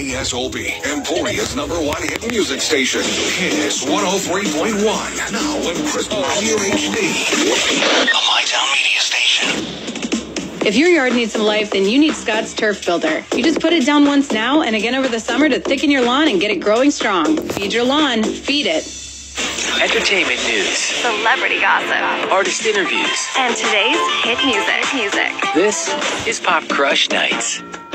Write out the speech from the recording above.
KSOP, Emporia's #1 hit music station. Kiss 103.1. Now in crystal clear HD. The MyTown Media Station. If your yard needs some life, then you need Scott's Turf Builder. You just put it down once now and again over the summer to thicken your lawn and get it growing strong. Feed your lawn, feed it. Entertainment news, Celebrity gossip, artist interviews, and today's hit music. This is Pop Crush Nights.